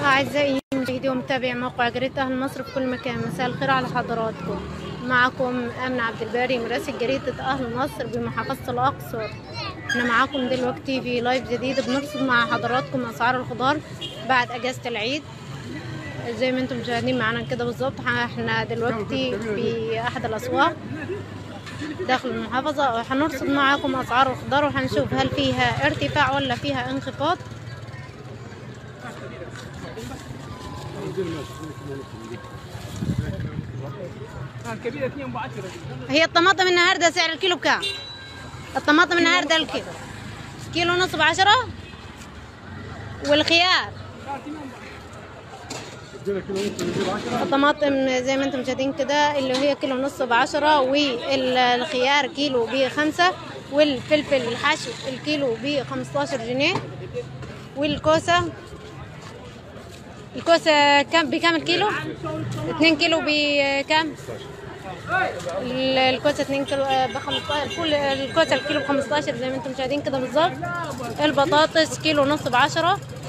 أعزائي مشاهدي ومتابعي موقع جريدة أهل مصر في كل مكان، مساء الخير على حضراتكم. معكم آمنة عبد الباري مراسل جريدة أهل مصر بمحافظة الأقصر. احنا معاكم دلوقتي في لايف جديد بنرصد مع حضراتكم أسعار الخضار بعد أجازة العيد. زي ما انتم مشاهدين معانا كده بالظبط، احنا دلوقتي في أحد الأسواق داخل المحافظة، وهنرصد معاكم أسعار الخضار وهنشوف هل فيها ارتفاع ولا فيها انخفاض. هي الطماطم النهارده سعر الكيلو بكام؟ الطماطم النهارده الكيلو كيلو ونص ب10، والخيار الطماطم زي ما انتم شايفين كده اللي هي كيلو ونص ب10، والخيار كيلو ب5، والفلفل الحشو الكيلو ب15 جنيه، والكوسه كم بكام الكيلو؟ 2 كيلو بكام؟ الكوسه 2 كيلو ب15، الكوسه الكيلو ب15 زي ما انتم شايفين كده بالظبط. البطاطس كيلو ونص ب10،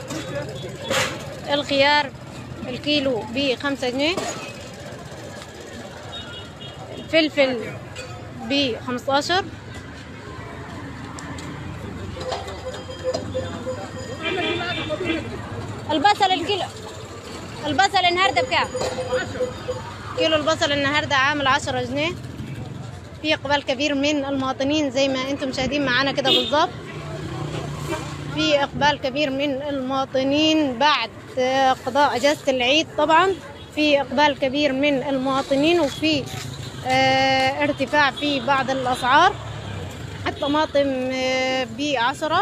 الخيار الكيلو ب5 جنيه، الفلفل ب15، البصل النهارده بكام؟ كيلو البصل النهارده عامل 10 جنيه. في اقبال كبير من المواطنين زي ما انتم مشاهدين معانا كده بالظبط، في اقبال كبير من المواطنين بعد قضاء اجازة العيد. طبعا في اقبال كبير من المواطنين، وفي ارتفاع في بعض الاسعار. الطماطم ب10،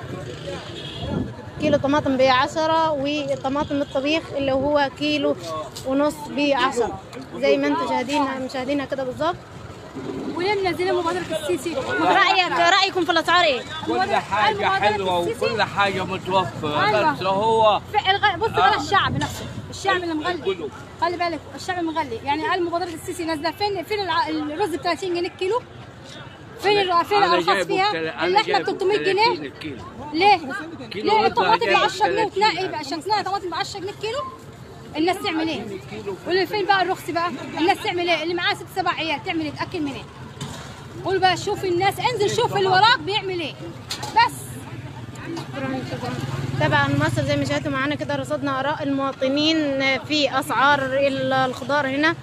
كيلو طماطم ب10، وطماطم الطبيخ اللي هو كيلو ونص ب10 زي ما انتم مشاهدينها كده بالظبط. وليه منزلين مبادرة السيسي؟ رأيكم في الأسعار ايه؟ كل حاجة حلوة وكل حاجة متوفرة. أيوة. بس هو بص بقى الشعب نفسه، الشعب اللي مغلي، خلي بالك الشعب مغلي. يعني قال مبادرة السيسي نازلة فين الرز ب 30 جنيه الكيلو؟ فين الارخص فيها؟ اللحمة ب 300 جنيه. ليه الطماطم ب 10 جنيه وتلاقي عشان تلاقي طماطم ب 10 جنيه الكيلو؟ الناس تعمل ايه؟ واللي فين بقى الرخص بقى؟ الناس تعمل ايه؟ اللي معاه 6 7 عيال تعمل ايه؟ تاكل منين؟ قول بقى شوف الناس، انزل شوف اللي وراك بيعمل ايه بس. طبعا مصر زي ما شاهدتوا معانا كده رصدنا اراء المواطنين في اسعار الخضار هنا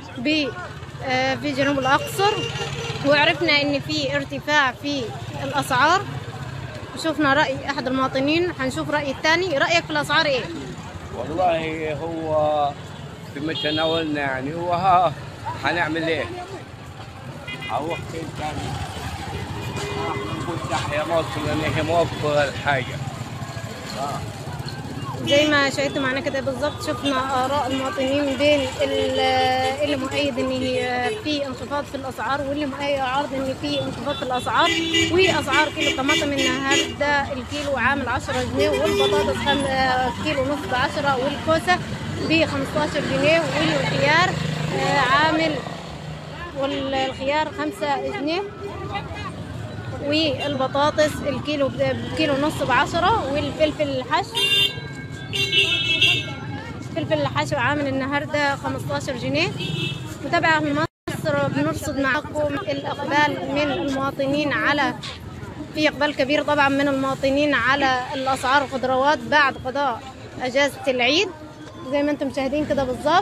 في جنوب الاقصر، وعرفنا ان في ارتفاع في الاسعار. شفنا راي احد المواطنين، هنشوف راي الثاني. رايك في الاسعار ايه؟ والله هو في متناولنا، يعني هو هنعمل ايه؟ هروح فين تاني؟ نقول تحيا مصر لان هي موفرة الحاجة. زي ما شاهدتوا معنا كده بالظبط، شفنا اراء المواطنين بين اللي مؤيد ان في انخفاض في الاسعار، واللي معارض ان في انخفاض في الاسعار. واسعار كيلو الطماطم النهارده الكيلو عامل 10 جنيه، والبطاطس كيلو ونص ب10، والكوسه ب15 جنيه، والخيار عامل والخيار 5 جنيه، والبطاطس الكيلو بكيلو ونص ب10، والفلفل الحشو عامل النهارده 15 جنيه. متابعة من مصر بنرصد معكم الإقبال من المواطنين في إقبال كبير طبعا من المواطنين على الأسعار الخضروات بعد قضاء أجازة العيد زي ما انتم مشاهدين كده بالظبط.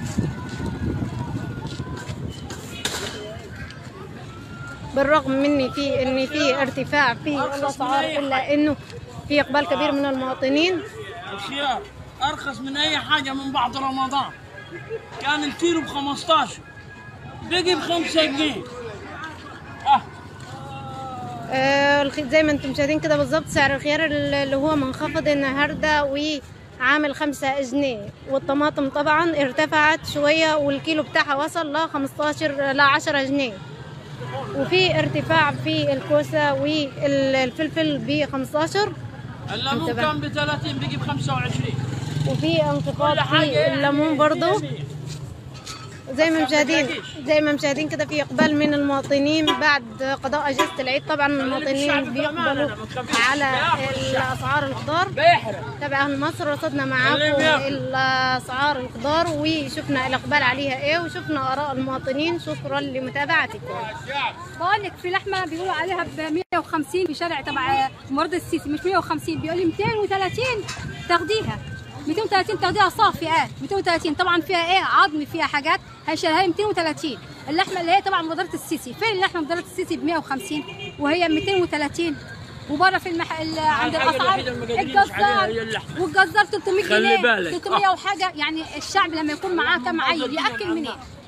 بالرغم من ان في ارتفاع في الاسعار، الا انه في اقبال كبير من المواطنين. الخيار ارخص من اي حاجه من بعد رمضان، كان الكيلو ب15 بقي ب5 جنيه. زي ما انتم شايفين كده بالظبط سعر الخيار اللي هو منخفض النهارده وعامل 5 جنيه، والطماطم طبعا ارتفعت شويه والكيلو بتاعها وصل ل 10 جنيه. وفي ارتفاع في الكوسه والفلفل ب15، الليمون كان ب30 بقي ب25، وفي انخفاض في الليمون برضو. زي ما مشاهدين كده في اقبال من المواطنين بعد قضاء اجازه العيد. طبعا المواطنين بيقبلوا على الاسعار الخضار. تابع اهل مصر رصدنا معاكم الاسعار الخضار وشفنا الاقبال عليها ايه وشفنا اراء المواطنين. شكرا لمتابعتكم. بقول لك في لحمه بيقولوا عليها ب 150 في شارع تبع ممرض السيسي، مش 150، بيقول لي 230 تاخديها، 230 تاخديها صافي. 230 طبعا فيها ايه عظم، فيها حاجات هيشيلها لي 230. اللحمه اللي هي طبعا مبادره السيسي، فين اللحمه مبادره السيسي ب 150 وهي 230؟ وبره في عند الاسعار والجزار 300 جنيه 300 وحاجه. يعني الشعب لما يكون معاه كم عيل ياكل منين؟